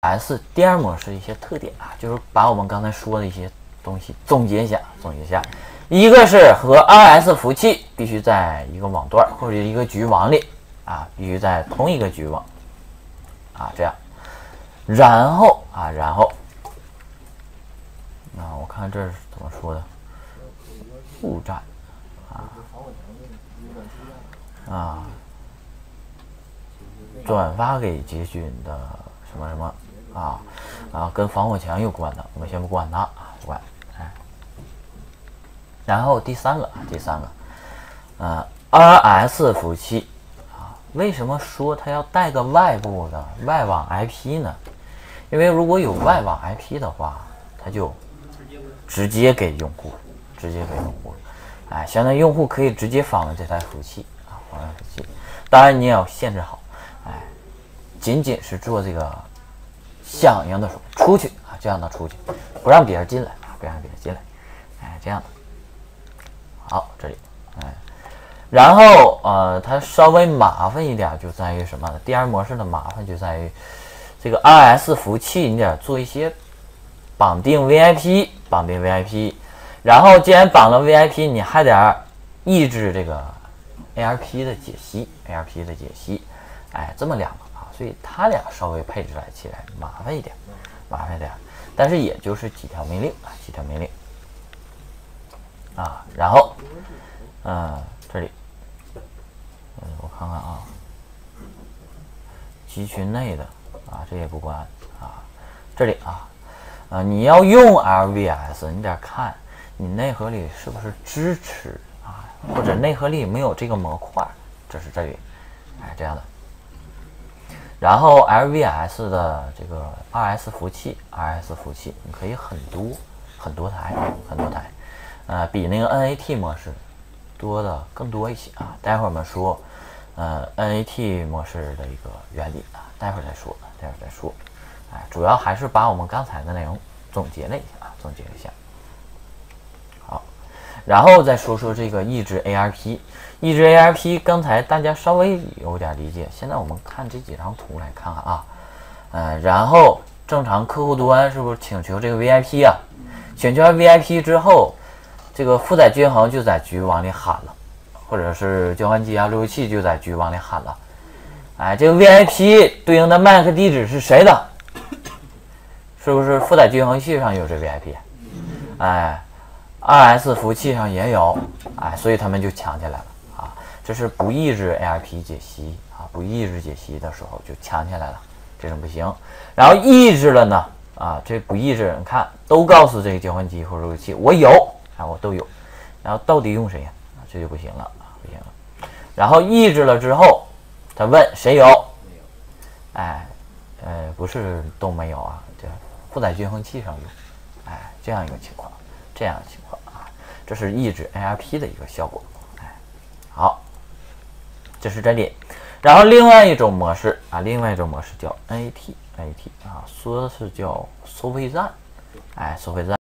RS 电源模式一些特点啊，就是把我们刚才说的一些东西总结一下。一个是和 RS 服务器必须在一个网段或者一个局网里啊，必须在同一个局网啊，这样。然后，我看这是怎么说的？互战转发给捷讯的什么跟防火墙有关的，我们先不管它不管。然后第三个，RS 服务器为什么说它要带个外部的外网 IP 呢？因为如果有外网 IP 的话，它就直接给用户，相当于用户可以直接访问这台服务器当然你也要限制好，仅仅是做这个响应的时候出去这样的出去，不让别人进来这样的。好，这里然后它稍微麻烦一点就在于什么呢？第二模式的麻烦就在于这个 RS 服务器你得做一些绑定 VIP， 然后既然绑了 VIP， 你还得抑制这个 ARP 的解析，这么两个所以它俩稍微配置起来麻烦一点，但是也就是几条命令然后这里我看看集群内的这也不关这里你要用 LVS， 你得看你内核里是不是支持或者内核里没有这个模块，这是这里这样的。然后 LVS 的这个 RS 服务器，你可以很多台，比那个 NAT 模式更多一些待会儿我们说NAT 模式的一个原理待会儿再说。主要还是把我们刚才的内容总结了一下。好，然后再说说这个抑制 ARP，刚才大家稍微有点理解，现在我们看这几张图来看看然后正常客户端是不是请求这个 VIP 请求完 VIP 之后，这个负载均衡就在局往里喊了，或者是交换机路由器就在局往里喊了。这个 VIP 对应的 MAC 地址是谁的？是不是负载均衡器上有这 VIP？RS 服务器上也有，所以他们就抢起来了这是不抑制 ARP 解析不抑制解析的时候就抢起来了，这种不行。然后抑制了呢这不抑制，你看都告诉这个交换机或者路由器我有我都有，然后到底用谁这就不行了然后抑制了之后，他问谁有？不是都没有这负载均衡器上有，这样一个情况，这是抑制 ARP 的一个效果。好，这是这里。然后另外一种模式叫 NAT 说的是叫收费站，收费站